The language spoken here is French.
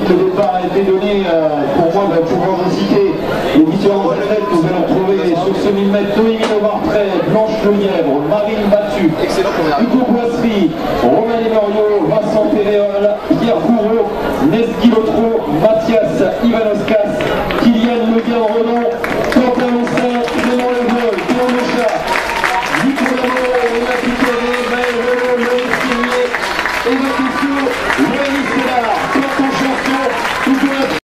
le départ a été donné, pour moi, pour pouvoir vous citer les différents athlètes que vous allez retrouver sur ce 1000 mètres. Noémie Lemartret, Blanche Lelièvre, Marine Battu, Hugo Boisserie, Romain Lemorio,